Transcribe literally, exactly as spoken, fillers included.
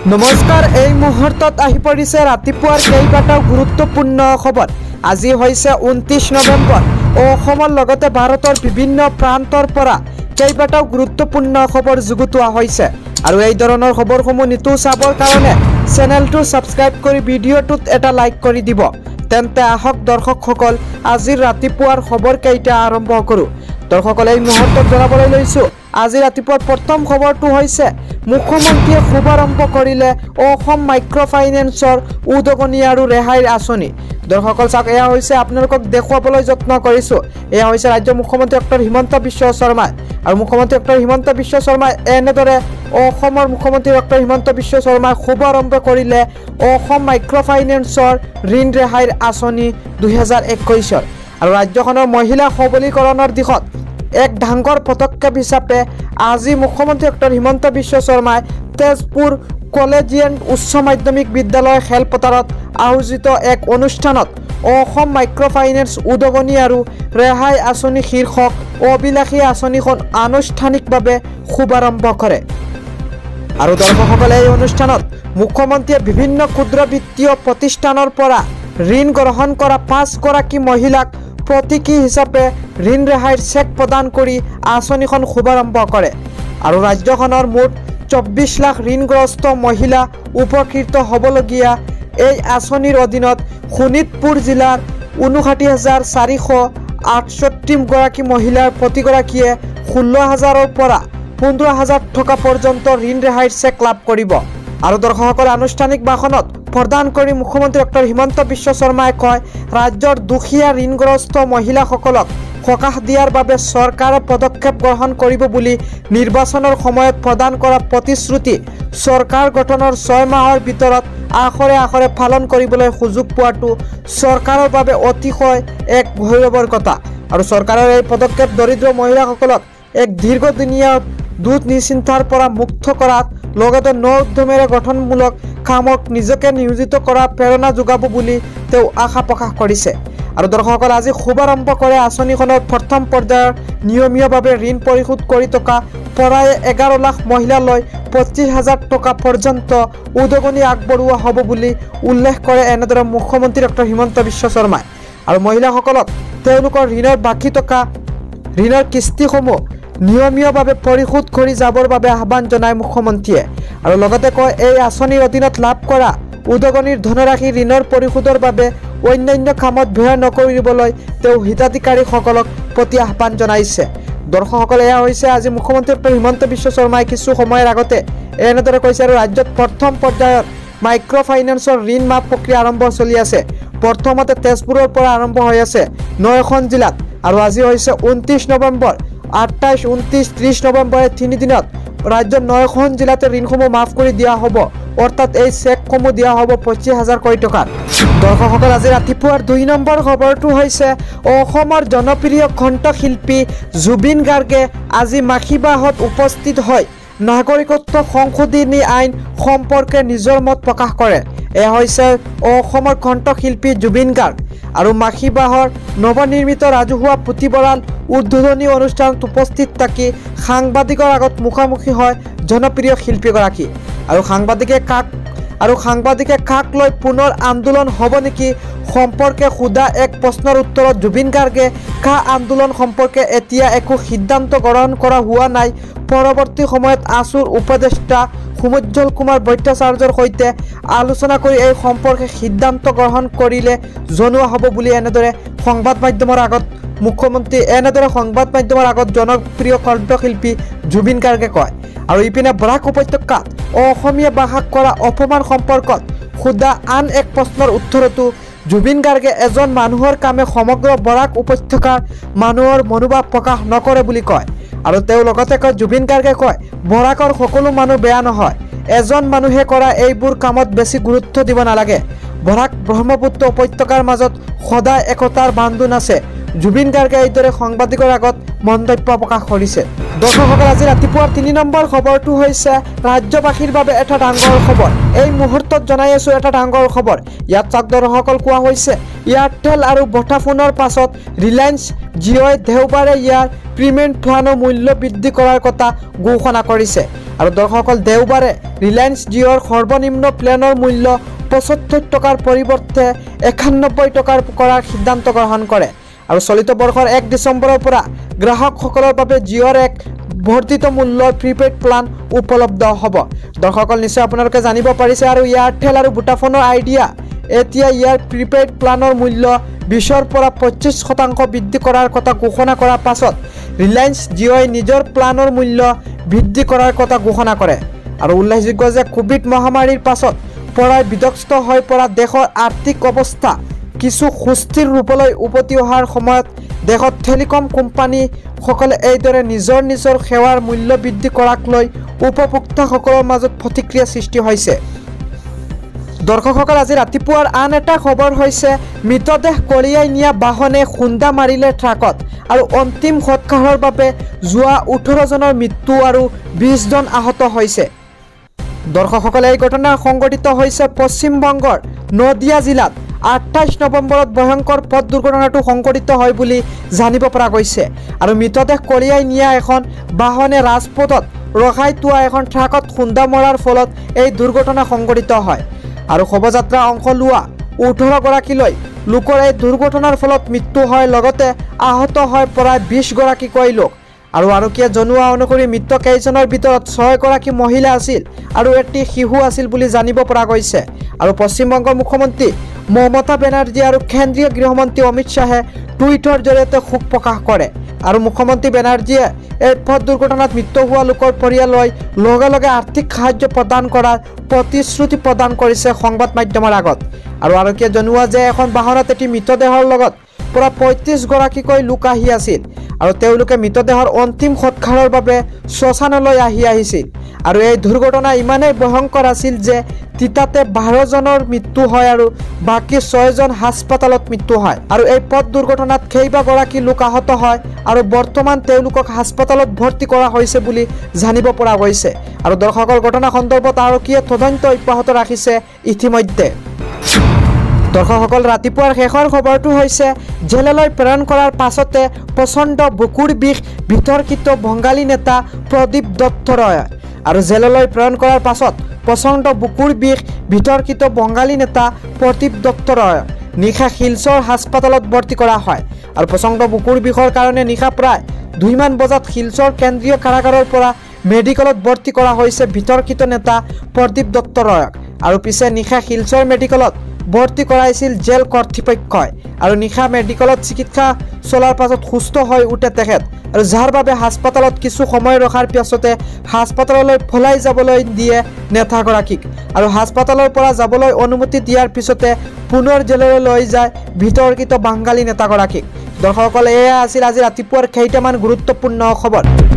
নমস্কাৰ, এই মুহূৰ্তত আহি পৰিছে ৰাতিপুৱাৰ কেইবাটাও গুৰুত্বপূৰ্ণ খবৰ। আজি হৈছে ঊনত্ৰিছ নৱেম্বৰ। অসমৰ লগতে ভাৰতৰ বিভিন্ন প্ৰান্তৰ পৰা কেইবাটাও গুৰুত্বপূৰ্ণ খবৰ যুগুতোৱা হৈছে আৰু এই ধৰণৰ খবৰসমূহ নিতৌ চাবৰ কাৰণে চেনেলটো ছাবস্ক্ৰাইব কৰি ভিডিঅ'টোত এটা লাইক কৰি দিব। তেন্তে আহক দৰ্শকসকল, আজিৰ ৰাতিপুৱাৰ খবৰকেইটা আৰম্ভ কৰোঁ। দৰ্শকসকল, এই মুহূৰ্তত জনাবলৈ লৈছোঁ আজি ৰাতিপুৱাৰ প্ৰথম খবৰটো হৈছে মুখ্যমন্ত্ৰীয়ে শুভাৰম্ভ কৰিলে অসম মাইক্ৰ ফাইনেন্সৰ উদগনি আৰু ৰেহাইৰ আঁচনি। দৰ্শকসকল চাওক, এয়া হৈছে আপোনালোকক দেখুৱাবলৈ যত্ন কৰিছোঁ। এয়া হৈছে ৰাজ্যৰ মুখ্যমন্ত্ৰী ডক্টৰ হিমন্ত বিশ্ব শৰ্মাই আৰু মুখ্যমন্ত্ৰী ডক্টৰ হিমন্ত বিশ্ব শৰ্মাই এনেদৰে অসমৰ মুখ্যমন্ত্ৰী ডক্টৰ হিমন্ত বিশ্ব শৰ্মাই শুভাৰম্ভ কৰিলে অসম মাইক্ৰ ফাইনেন্সৰ ঋণ ৰেহাইৰ আঁচনি দুহেজাৰ একৈছৰ আৰু ৰাজ্যখনৰ মহিলা সবলীকৰণৰ দিশত এক ডাঙৰ পদক্ষেপ হিচাপে আজি মুখ্যমন্ত্ৰী ডক্টৰ হিমন্ত বিশ্ব শৰ্মাই তেজপুৰ কলেজিয়েট উচ্চ মাধ্যমিক বিদ্যালয় খেলপথাৰত আয়োজিত এক অনুষ্ঠানত অসম মাইক্ৰ ফাইনেন্স উদগনি আৰু ৰেহাই আঁচনি শীৰ্ষক অভিলাষী আঁচনিখন আনুষ্ঠানিকভাৱে শুভাৰম্ভ কৰে। আৰু দৰ্শকসকলে এই অনুষ্ঠানত মুখ্যমন্ত্ৰীয়ে বিভিন্ন ক্ষুদ্ৰ বিত্তীয় প্ৰতিষ্ঠানৰ পৰা ঋণ গ্ৰহণ কৰা পাঁচগৰাকী মহিলাক প্ৰতীকী হিচাপে ঋণ ৰেহাইৰ চেক প্ৰদান কৰি আঁচনিখন শুভাৰম্ভ কৰে আৰু ৰাজ্যখনৰ মুঠ চৌব্বিছ লাখ ঋণগ্ৰস্ত মহিলা উপকৃত হ'বলগীয়া এই আঁচনিৰ অধীনত শোণিতপুৰ জিলাৰ ঊনষাঠি হাজাৰ চাৰিশ আঠষষ্ঠিগৰাকী মহিলাৰ প্ৰতিগৰাকীয়ে ষোল্ল হাজাৰৰ পৰা পোন্ধৰ হাজাৰ টকা পৰ্যন্ত ঋণ ৰেহাইৰ চেক লাভ কৰিব। আৰু দৰ্শকসকলে আনুষ্ঠানিক ভাষণত প্ৰদান কৰি মুখ্যমন্ত্ৰী ডক্টৰ হিমন্ত বিশ্ব শৰ্মাই কয়, ৰাজ্যৰ দুখীয়া ঋণগ্ৰস্ত মহিলাসকলক সকাহ দিয়াৰ বাবে চৰকাৰে পদক্ষেপ গ্ৰহণ কৰিব বুলি নিৰ্বাচনৰ সময়ত প্ৰদান কৰা প্ৰতিশ্ৰুতি চৰকাৰ গঠনৰ ছয় মাহৰ ভিতৰত আখৰে আখৰে পালন কৰিবলৈ সুযোগ পোৱাটো চৰকাৰৰ বাবে অতিশয় এক গৌৰৱৰ কথা। আৰু চৰকাৰৰ এই পদক্ষেপ দৰিদ্ৰ মহিলাসকলক এক দীৰ্ঘদিনীয়া দুখ নিশ্চিন্তাৰ পৰা মুক্ত কৰাত লগতে ন উদ্যমেৰে গঠনমূলক কামক নিজকে নিয়োজিত কৰা প্ৰেৰণা যোগাব বুলি তেওঁ আশা প্ৰকাশ কৰিছে। আৰু দৰ্শকসকল, আজি শুভাৰম্ভ কৰে আঁচনিখনৰ প্ৰথম পৰ্যায়ৰ নিয়মীয়ভাৱে ঋণ পৰিশোধ কৰি থকা প্ৰায় এঘাৰ লাখ মহিলালৈ পঁচিছ হাজাৰ টকা পৰ্যন্ত উদগনি আগবঢ়োৱা হ'ব বুলি উল্লেখ কৰে এনেদৰে মুখ্যমন্ত্ৰী ডক্টৰ হিমন্ত বিশ্ব শৰ্মাই। আৰু মহিলাসকলক তেওঁলোকৰ ঋণৰ বাকী থকা ঋণৰ কিস্তিসমূহ নিয়মীয়ভাৱে পৰিশোধ কৰি যাবৰ বাবে আহ্বান জনায় মুখ্যমন্ত্ৰীয়ে আৰু লগতে কয়, এই আঁচনিৰ অধীনত লাভ কৰা উদগনিৰ ধনৰাশি ঋণৰ পৰিশোধৰ বাবে অন্যান্য কামত ব্যয় নকৰিবলৈ তেওঁ হিতাধিকাৰীসকলক প্ৰতি আহ্বান জনাইছে। দৰ্শকসকলে, এয়া হৈছে আজি মুখ্যমন্ত্ৰী ডক্টৰ হিমন্ত বিশ্ব শৰ্মাই কিছু সময়ৰ আগতে এনেদৰে কৈছে। আৰু ৰাজ্যত প্ৰথম পৰ্যায়ত মাইক্ৰ ফাইনেন্সৰ ঋণ মাফ প্ৰক্ৰিয়া আৰম্ভ চলি আছে। প্ৰথমতে তেজপুৰৰ পৰা আৰম্ভ হৈ আছে নখন জিলাত আৰু আজি হৈছে ঊনত্ৰিছ নৱেম্বৰ। আঠাইছ ঊনত্ৰিছ ত্ৰিছ নৱেম্বৰে তিনিদিনত ৰাজ্যৰ নখন জিলাতে ঋণসমূহ মাফ কৰি দিয়া হ'ব, অৰ্থাৎ এই চেকসমূহ দিয়া হ'ব পঁচিছ হাজাৰ কোটি টকাৰ। দৰ্শকসকল, আজি ৰাতিপুৱাৰ দুই নম্বৰ খবৰটো হৈছে অসমৰ জনপ্ৰিয় কণ্ঠশিল্পী জুবিন গাৰ্গে আজি মাখিবাহত উপস্থিত হৈ নাগৰিকত্ব সংশোধনী আইন সম্পৰ্কে নিজৰ মত প্ৰকাশ কৰে। এয়া হৈছে অসমৰ কণ্ঠশিল্পী জুবিন গাৰ্গ আৰু মাখিবাহৰ নৱনিৰ্মিত ৰাজহুৱা পুথিভঁৰাল উদ্বোধনী অনুষ্ঠানত উপস্থিত থাকি সাংবাদিকৰ আগত মুখামুখি হয় জনপ্ৰিয় শিল্পীগৰাকী। আৰু সাংবাদিকে কাক আৰু সাংবাদিকে কাক লৈ পুনৰ আন্দোলন হ'ব নেকি সম্পৰ্কে সোধা এক প্ৰশ্নৰ উত্তৰত জুবিন গাৰ্গে কা আন্দোলন সম্পৰ্কে এতিয়া একো সিদ্ধান্ত গ্ৰহণ কৰা হোৱা নাই। পৰৱৰ্তী সময়ত আছুৰ উপদেষ্টা সুমজ্জল কুমাৰ ভট্টাচাৰ্যৰ সৈতে আলোচনা কৰি এই সম্পৰ্কে সিদ্ধান্ত গ্ৰহণ কৰিলে জনোৱা হ'ব বুলি এনেদৰে সংবাদ মাধ্যমৰ আগত মুখ্যমন্ত্ৰী এনেদৰে সংবাদ মাধ্যমৰ আগত জনপ্ৰিয় কণ্ঠশিল্পী জুবিন গাৰ্গে কয়। আৰু ইপিনে বৰাক উপত্যকাত অসমীয়া ভাষাক কৰা অপমান সম্পৰ্কত সোধা আন এক প্ৰশ্নৰ উত্তৰতো জুবিন গাৰ্গে এজন মানুহৰ কামে সমগ্ৰ বৰাক উপত্যকাৰ মানুহৰ মনোভাৱ প্ৰকাশ নকৰে বুলি কয়। আৰু তেওঁ লগতে কয়, জুবিন গাৰ্গে কয়, বৰাকৰ সকলো মানুহ বেয়া নহয়, এজন মানুহে কৰা এইবোৰ কামত বেছি গুৰুত্ব দিব নালাগে। বৰাক ব্ৰহ্মপুত্ৰ উপত্যকাৰ মাজত সদায় একতাৰ বান্ধোন আছে। জুবিন গাৰ্গে এইদৰে সাংবাদিকৰ আগত মন্তব্য প্ৰকাশ কৰিছে। দৰ্শকসকল, আজি ৰাতিপুৱাৰ তিনি নম্বৰ খবৰটো হৈছে ৰাজ্যবাসীৰ বাবে এটা ডাঙৰ খবৰ। এই মুহূৰ্তত জনাই আছোঁ এটা ডাঙৰ খবৰ। ইয়াত চাওক দৰ্শকসকল, কোৱা হৈছে এয়াৰটেল আৰু ভোডাফোনৰ পাছত ৰিলায়েন্স জিঅ'ই দেওবাৰে ইয়াৰ প্ৰিমিয়াম প্লানৰ মূল্য বৃদ্ধি কৰাৰ কথা ঘোষণা কৰিছে। আৰু দৰ্শকসকল দেওবাৰে ৰিলায়েন্স জিঅ'ৰ সৰ্বনিম্ন প্লেনৰ মূল্য পঁচত্তৰ টকাৰ পৰিৱৰ্তে একানব্বৈ টকাৰ কৰাৰ সিদ্ধান্ত গ্ৰহণ কৰে আৰু চলিত বৰ্ষৰ এক ডিচেম্বৰৰ পৰা গ্ৰাহকসকলৰ বাবে জিঅ'ৰ এক বৰ্ধিত মূল্যৰ প্ৰিপেইড প্লান উপলব্ধ হ'ব। দৰ্শকসকল নিশ্চয় আপোনালোকে জানিব পাৰিছে আৰু এয়াৰটেল আৰু ভোডাফোনৰ আইডিয়া এতিয়া ইয়াৰ প্ৰিপেইড প্লানৰ মূল্য বিছৰ পৰা পঁচিছ শতাংশ বৃদ্ধি কৰাৰ কথা ঘোষণা কৰাৰ পাছত ৰিলায়েন্স জিঅ'ই নিজৰ প্লানৰ মূল্য বৃদ্ধি কৰাৰ কথা ঘোষণা কৰে আৰু উল্লেখযোগ্য যে কোভিড মহামাৰীৰ পাছত পৰাই বিধ্বস্ত হৈ পৰা দেশৰ আৰ্থিক অৱস্থা কিছু সুস্থিৰ ৰূপলৈ উভতি অহাৰ সময়ত দেশত টেলিকম কোম্পানীসকলে এইদৰে নিজৰ নিজৰ সেৱাৰ মূল্য বৃদ্ধি কৰাক লৈ উপভোক্তাসকলৰ মাজত প্ৰতিক্ৰিয়া সৃষ্টি হৈছে। দৰ্শকসকল আজি ৰাতিপুৱাৰ আন এটা খবৰ হৈছে মৃতদেহ কঢ়িয়াই নিয়া বাহনে খুন্দা মাৰিলে ট্ৰাকত আৰু অন্তিম সৎকাৰৰ বাবে যোৱা ওঠৰ জনৰ মৃত্যু আৰু বিছ জন আহত হৈছে। দৰ্শকসকল এই ঘটনা সংঘটিত হৈছে পশ্চিমবংগৰ নদিয়া জিলাত আঠাইছ নৱেম্বৰত ভয়ংকৰ পথ দুৰ্ঘটনাটো সংঘটিত হয় বুলি জানিব পৰা গৈছে আৰু মৃতদেহ কঢ়িয়াই নিয়া এখন বাহনে ৰাজপথত ৰখাই থোৱা এখন ট্ৰাকত খুন্দা মৰাৰ ফলত এই দুৰ্ঘটনা সংঘটিত হয় আৰু শোভাযাত্ৰা অংশ লোৱা ওঠৰ গৰাকীলৈ লোকৰ এই দুৰ্ঘটনাৰ ফলত মৃত্যু হয় লগতে আহত হয় প্ৰায় বিছ গৰাকীকৈ লোক আৰু আৰক্ষীয়ে জনোৱা অনুসৰি মৃত কেইজনৰ ভিতৰত ছয়গৰাকী মহিলা আছিল আৰু এটি শিশু আছিল বুলি জানিব পৰা গৈছে আৰু পশ্চিমবংগৰ মুখ্যমন্ত্ৰী মমতা বেনাৰ্জী আৰু কেন্দ্ৰীয় গৃহমন্ত্ৰী অমিত শ্বাহে টুইটৰ জৰিয়তে শোক প্ৰকাশ কৰে আৰু মুখ্যমন্ত্ৰী বেনাৰ্জীয়ে এই পথ দুৰ্ঘটনাত মৃত্যু হোৱা লোকৰ পৰিয়াললৈ লগে লগে আৰ্থিক সাহায্য প্ৰদান কৰাৰ প্ৰতিশ্ৰুতি প্ৰদান কৰিছে সংবাদ মাধ্যমৰ আগত আৰু আৰক্ষীয়ে জনোৱা যে এখন বাহনত এটি মৃতদেহৰ লগত প্ৰায় পঁয়ত্ৰিছ গৰাকীকৈ লোক আহি আছিল আৰু তেওঁলোকে মৃতদেহৰ অন্তিম সৎকাৰৰ বাবে শ্মশানলৈ আহি আহিছিল আৰু এই দুৰ্ঘটনা ইমানেই ভয়ংকৰ আছিল যে তিতাতে বাৰ জনৰ মৃত্যু হয় আৰু বাকী ছয়জন হাস্পতালত মৃত্যু হয় আৰু এই পথ দুৰ্ঘটনাত কেইবাগৰাকী লোক আহত হয় আৰু বৰ্তমান তেওঁলোকক হাস্পতালত ভৰ্তি কৰা হৈছে বুলি জানিব পৰা গৈছে আৰু দৰ্শকৰ ঘটনা সন্দৰ্ভত আৰক্ষীয়ে তদন্ত অব্যাহত ৰাখিছে ইতিমধ্যে। দৰ্শকসকল ৰাতিপুৱাৰ শেষৰ খবৰটো হৈছে জেললৈ প্ৰেৰণ কৰাৰ পাছতে প্ৰচণ্ড বুকুৰ বিষ বিতৰ্কিত বঙালী নেতা প্ৰদীপ দত্তৰয় আৰু জেললৈ প্ৰেৰণ কৰাৰ পাছত প্ৰচণ্ড বুকুৰ বিষ বিতৰ্কিত বঙালী নেতা প্ৰদীপ দত্তৰয় নিশা শিলচৰ হাস্পতালত ভৰ্তি কৰা হয় আৰু প্ৰচণ্ড বুকুৰ বিষৰ কাৰণে নিশা প্ৰায় দুইমান বজাত শিলচৰ কেন্দ্ৰীয় কাৰাগাৰৰ পৰা মেডিকেলত ভৰ্তি কৰা হৈছে বিতৰ্কিত নেতা প্ৰদীপ দত্তৰয়ক আৰু পিছে নিশা শিলচৰ মেডিকেলত ভৰ্তি কৰাইছিল জেল কৰ্তৃপক্ষই আৰু নিশা মেডিকেলত চিকিৎসা চলাৰ পাছত সুস্থ হৈ উঠে তেখেত আৰু যাৰ বাবে হাস্পতালত কিছু সময় ৰখাৰ পিছতে হাস্পতাললৈ পলাই যাবলৈ দিয়ে নেতাগৰাকীক আৰু হাস্পতালৰ পৰা যাবলৈ অনুমতি দিয়াৰ পিছতে পুনৰ জেললৈ লৈ যায় বিতৰ্কিত বাঙালী নেতাগৰাকীক। দৰ্শকসকল এয়া আছিল আজি ৰাতিপুৱাৰ কেইটামান গুৰুত্বপূৰ্ণ খবৰ।